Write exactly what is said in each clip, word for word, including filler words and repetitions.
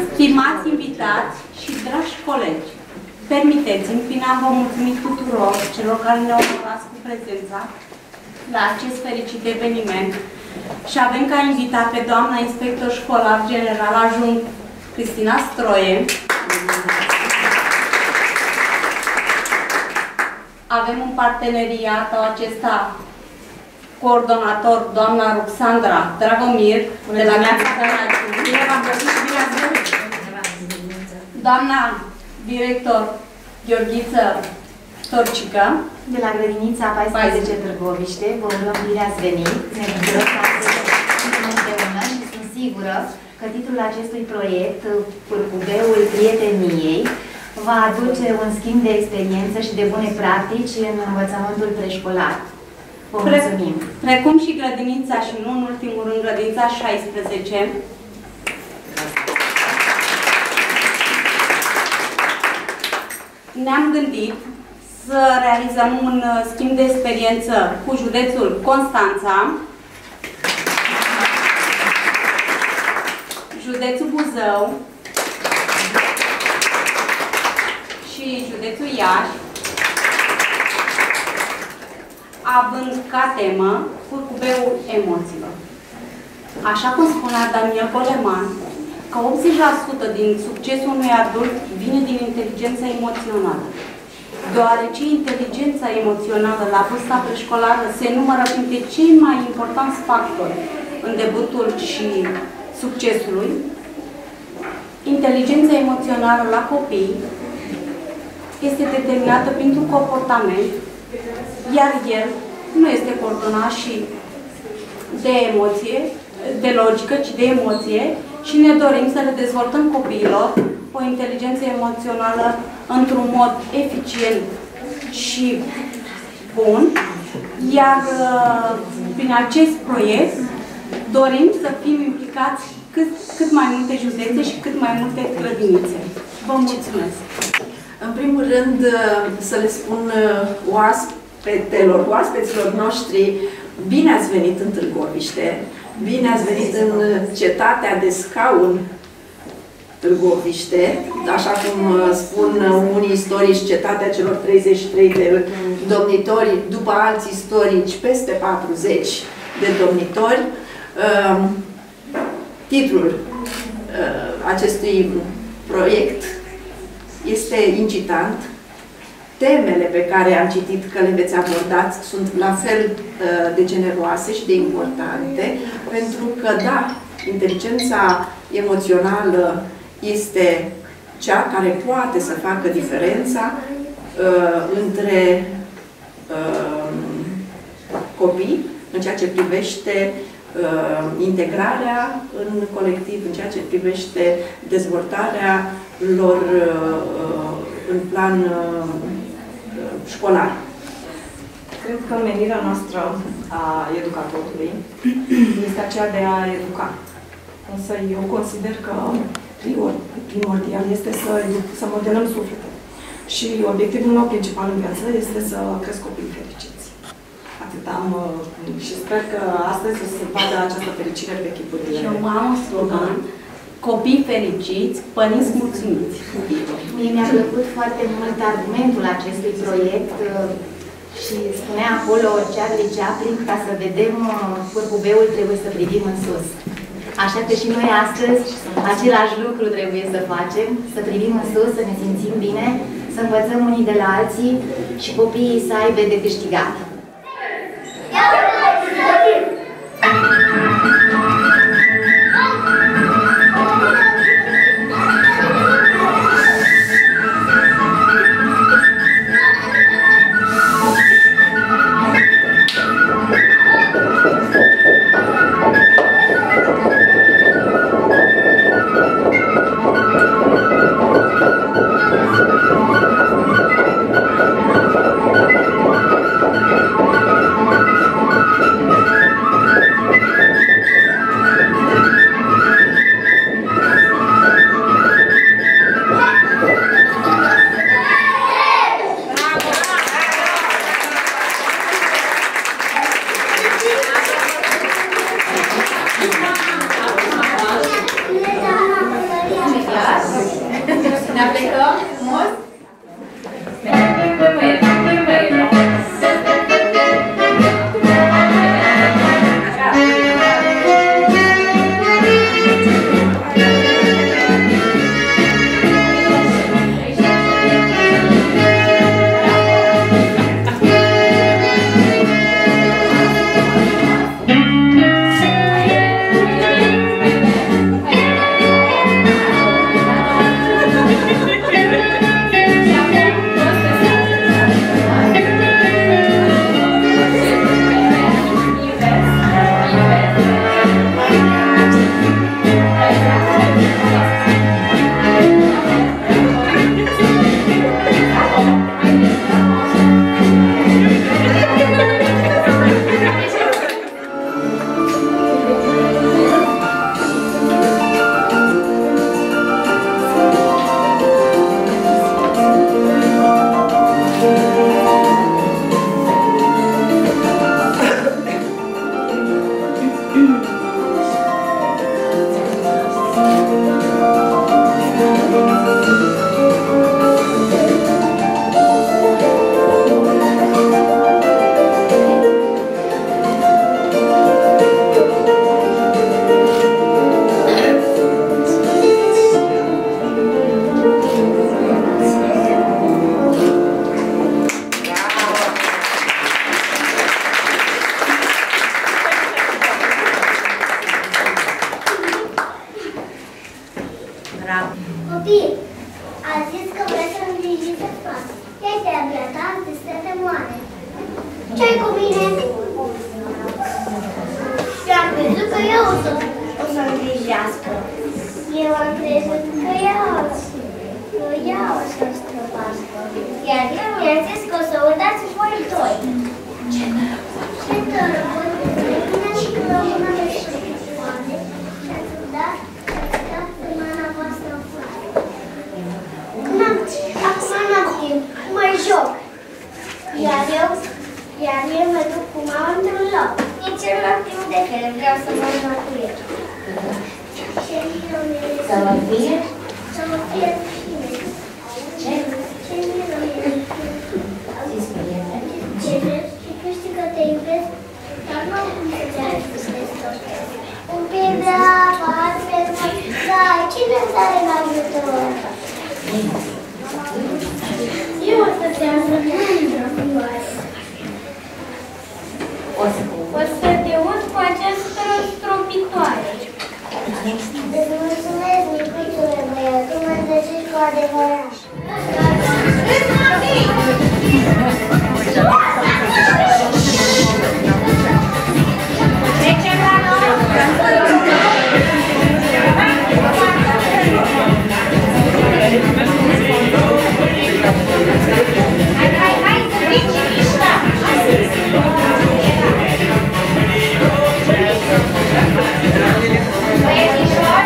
Stimați invitați și dragi colegi, permiteți-mi, prin a vă mulțumi tuturor celor care ne-au onorat cu prezența la acest fericit eveniment și avem ca invitat pe doamna inspector școlar general adjunct Cristina Stroie. Avem un parteneriat acesta coordonator, doamna Ruxandra Dragomir, de la doamna director Gheorghiță Torcică, de la grădinița paisprezece Târgoviște. Vă urăm bine ați venit. Ne bucurăm că ați venit împreună și sunt sigură că titlul acestui proiect, Curcubeul Prieteniei, va aduce un schimb de experiență și de bune practici în învățământul preșcolar. Vă mulțumim! Precum și grădinița și nu în ultimul rând grădinița șaisprezece, ne-am gândit să realizăm un schimb de experiență cu județul Constanța, județul Buzău și județul Iași, având ca temă curcubeul emoțiilor. Așa cum spunea Daniel Goleman, că optzeci la sută din succesul unui adult vine din inteligența emoțională. Deoarece inteligența emoțională la vârsta preșcolară se numără printre cei mai importanți factori în debutul și succesului, inteligența emoțională la copii este determinată printr-un comportament, iar el nu este coordonat și de emoție, de logică, ci de emoție, și ne dorim să le dezvoltăm copiilor o inteligență emoțională într-un mod eficient și bun, iar prin acest proiect dorim să fim implicați cât, cât mai multe județe și cât mai multe grădinițe. Vă mulțumesc! În primul rând, să le spun oaspetelor, oaspeților noștri, bine ați venit în Târgoviște, bine ați venit în cetatea de scaun Târgoviște, așa cum spun unii istorici, cetatea celor treizeci și trei de domnitori, după alți istorici, peste patruzeci de domnitori. Titlul acestui proiect este incitant. Temele pe care am citit că le veți aborda sunt la fel de generoase și de importante, pentru că, da, inteligența emoțională este cea care poate să facă diferența uh, între uh, copii, în ceea ce privește uh, integrarea în colectiv, în ceea ce privește dezvoltarea lor uh, în plan uh, școlar. Cred că menirea noastră a educatorului este aceea de a educa. Însă eu consider că primordial este să, să modelăm sufletul. Și obiectivul meu principal în viață este să cresc copii fericiți. Atât am și sper că astăzi o să vadă această fericire pe chipurile. Și eu am un slogan: copii fericiți, părinți mulțumiți. Mie mi-a plăcut foarte mult argumentul acestui proiect și spunea acolo Charlie Chaplin, ca să vedem curcubeul trebuie să privim în sus. Așa că și noi astăzi același lucru trebuie să facem, să privim în sus, să ne simțim bine, să învățăm unii de la alții și copiii să aibă de câștigat. Thank you. Bravo. Copii, ați zis că vreți să îngrijiți de toate. Ia-te abia ta, este de moare. Ce-ai cu mine? Eu am crezut că eu o să, o să îngrijească. Eu am crezut că ea o să, că ea o să străbască. Iar eu i-am zis că o să uitați voi doi. Ce tărăbă, mine și că rămână de știpoane. Și ați dat, ați dat mâna voastră în floare. Acum n-am timp, mă joc. Iar eu, iar eu mă duc cu mama într-un loc. E celălalt timp de care vreau să mă joc cu el. Să vă fie? Să mă fie fine. Ce? Ce mirone? Zis prietene? Ce vezi? Și tu știi că te iubesc, dar nu am cum să te ajustezi tot. Un pic de apă, altfel mai... Da, cine îți are la ajutor? Eu o să te ajut mândră, fioare. O să te O să te ud cu această stropitoare. Îți mulțumesc, micuțule băiat, tu mă îndrăgești cu adevărat. trecem la Hai, hai, hai, să vin și mișca! Băiețișor!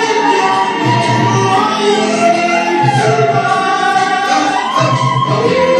Oh,